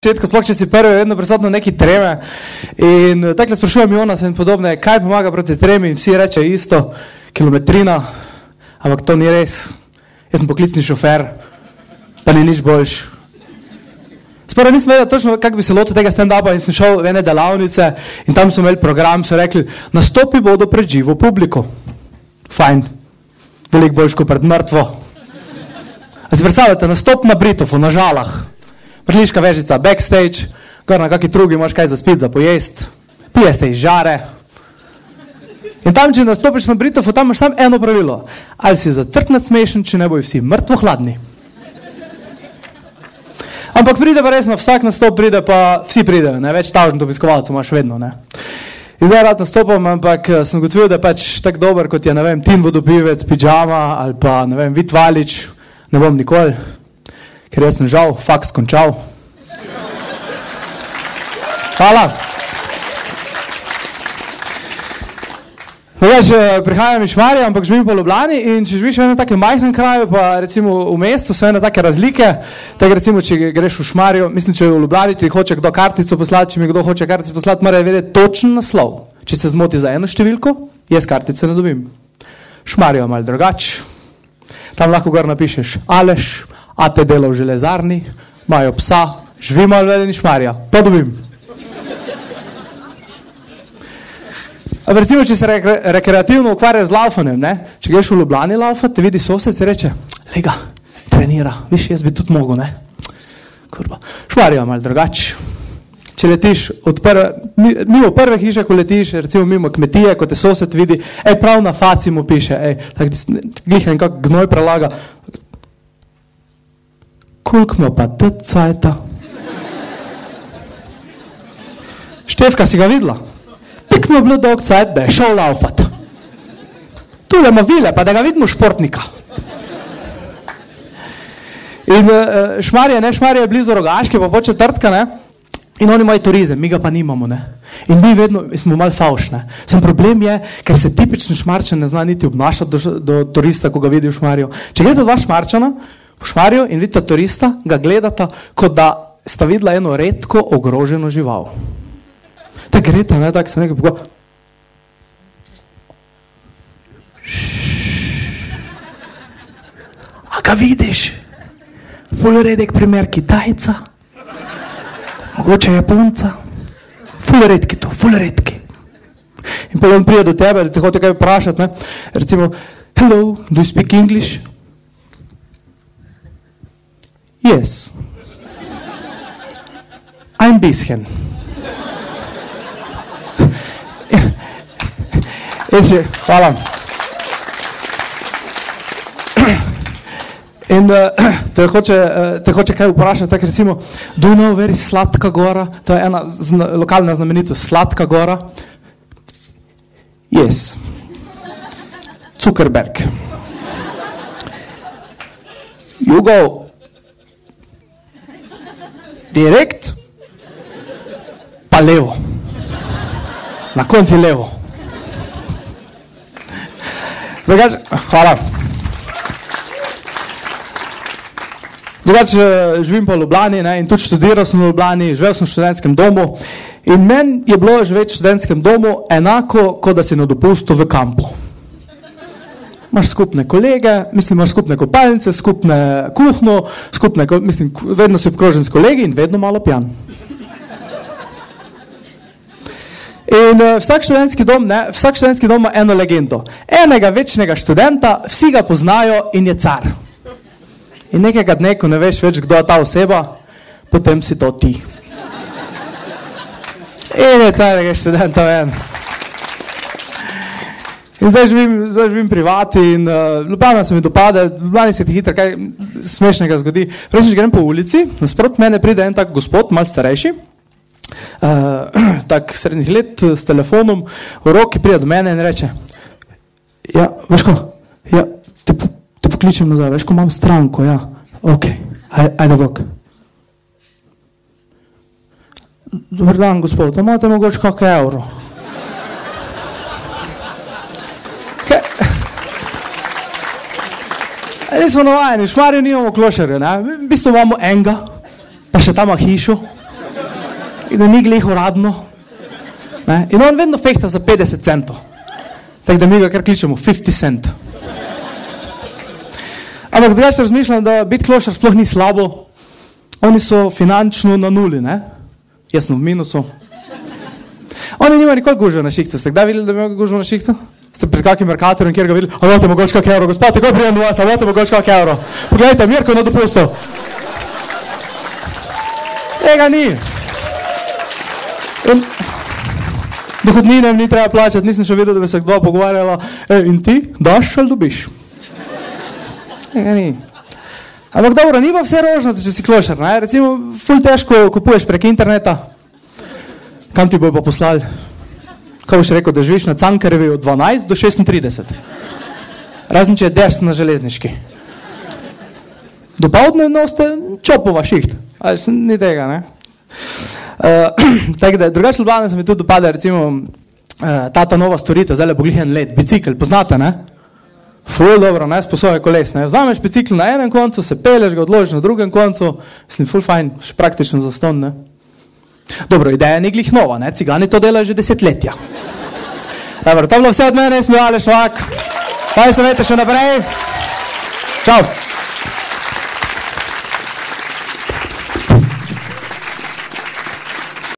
začetku, sploh če si prvi, vedno prisotno neki treme. In takle sprašujem Jonas in podobne, kaj pomaga proti tremi in vsi reče isto, kilometrina, ampak to ni res. Jaz sem poklicni šofer, pa ni nič boljš. Sprva nisem vedel točno, kako bi se lotil tega stand-upa in sem šel v ene delavnice in tam so imeli program, so rekli, nastopi bodo pred živo publiko. Fajn, veliko boljš kot pred mrtvo. A si predstavljate, nastop na Britofu, na Žalah. Priliška vežica, backstage, gor na kaki drugi, imaš kaj za spit, za pojest, pije se iz žare. In tam, če nastopiš na Britofu, tam imaš samo eno pravilo. Ali si zacrknat smešen, če ne bojo vsi mrtvo hladni. Ampak pride pa res na vsak nastop, pride pa vsi pridejo, ne? Več tavžnih obiskovalcev imaš vedno. Ne? In zdaj rad nastopam, ampak sem ugotovil, da je pač tak dober, kot je, ne vem, Tin Vodopivec, Pidžama ali pa, ne vem, Vit Valič, ne bom nikoli. Ker jaz sem žal, faks končal. Hvala. Prihajam iz Šmarja, ampak živim po Ljubljani in če živiš v enem takem majhnem kraju, pa recimo v mestu so ene take razlike, tako recimo, če greš v Šmarjo, mislim, če v Ljubljani ti hoče kdo kartico poslati, če mi kdo hoče kartico poslati, mora vedeti točen naslov. Če se zmoti za eno številko, jaz kartice ne dobim. Šmarjo je malo drugač. Tam lahko gor napišeš Aleš, a te dela v železarni, imajo psa, živi malo vedeni Šmarja, pa dobim. Recimo, če se rekreativno ukvarjaš z laufanjem, ne? Če greš v Ljubljani laufat, te vidi sosed, se reče, lega, trenira, viš, jaz bi tudi mogel, ne? Kurba, Šmarja malo drugač. Če letiš mimo prve hiše, ko letiš, recimo mimo kmetije, ko te sosed vidi, prav na faci mu piše, glih nekak gnoj prelaga, koliko ima pa tët cajta? Štefka, si ga videla? Tik mi je bilo dolg cajt, da je šel laufat. Tule ima vile, pa da ga vidimo športnika. In Šmarje je blizu Rogaške, pa po četrtka, ne? In oni imajo turizem, mi ga pa nimamo, ne? In mi vedno smo malo favš, ne? Sam problem je, ker se tipični Šmarčan ne zna niti obnašati do turista, ko ga vidi v Šmarju. Če gledate dva Šmarčana v Šmarju in vidite turista, ga gledata, kot da sta videla eno redko ogroženo žival. Tak greta, ne, tak se nekaj pogoja. A ga vidiš? Ful redek primer Kitajca, mogoče Japonca, ful redki to, ful redki. In pa on prije do tebe, da ti hoče kaj vprašati, ne, recimo, hello, do you speak English? Yes. I'm Bishen. Hvala. In te hoče kaj vprašati, tako recimo, do you know very Sladka Gora? To je ena lokalna znamenitost, Sladka Gora. Yes. Zuckerberg. You go direkt, pa levo. Na konci levo. Hvala. Drugače živim po Ljubljani, ne, in tudi študiral sem v Ljubljani, živel sem v študentskem domu in meni je bilo živeti v študentskem domu enako, kot da si na dopustu v kampu. Imaš skupne kolege, imaš skupne kopalnice, skupne kuhno, vedno si obkrožen s kolegi in vedno malo pijan. In vsak študentski dom ima eno legendo. Enega večnega študenta, vsi ga poznajo in je car. In nekega dne, ko ne veš več, kdo je ta oseba, potem si to ti. In je carega študenta ven. In zdaj živim privati in Ljubljana se mi dopade, v Ljubljani se ti hitro kaj smešnega zgodi. Prejšnjič grem po ulici, nasprot mene pride en tak gospod, malo starejši, tak srednjih let, s telefonom v roki, pride do mene in reče, ja, veš ko, ja, te pokličem nazaj, veš ko, imam stranko, ja, ok, ajde vok. Dobar dan, gospod, da imate mogoče kak evro? Nismo navajeni, v Šmarju nimamo klošarja, ne? V bistvu imamo enega, pa še tam hišo. in da ni glih uradno. Ne? In on vedno fehta za 50 centov. Tako da mi ga kar kličemo 50 cent. Ampak drugače razmišljam, da biti klošar sploh ni slabo. Oni so finančno na nuli, ne? Jaz sem v minusu. Oni nimajo nikoli gužve na šihtu. Ste kdaj videli, da imajo gužvo na šihtu? Ste pri kakim merkatorjem, kjer ga videli? A vate mogoče kak evro, gospod, tako prijem do vas, a vate mogoče kak evro. Poglejte, Mirko na dopustu. Tega ni. In dohodnine mi ni treba plačati, nisem še videl, da bi se kdo pogovarjala. In ti, daš ali dobiš? Tega ni. Ampak dobro, ni pa vse rožnato, če si klošar, ne? Recimo, ful težko kupuješ prek interneta. Kam ti bojo pa poslali? Kaj boš rekel, da živiš na Cankarjevi od 12 do 36? Razen, če je deš na železniški. Dopoldne noste čopova šiht. Ali ni tega, ne? Tako da, drugače Ljubljana se mi tudi dopada, recimo, ta nova storitev, zdaj bo glihen let, bicikl, poznate, ne? Ful dobro, ne, sposobe koles, ne. Vzameš bicikl na enem koncu, se peleš, ga odložiš na drugem koncu, mislim, ful fajn, še praktično zaston, ne. Dobro, ideja ni glih nova, ne, cigani to delajo že desetletja. Dobro, to bilo vse od mene, jaz mi Aleš Vak, pa se vete še naprej. Čau.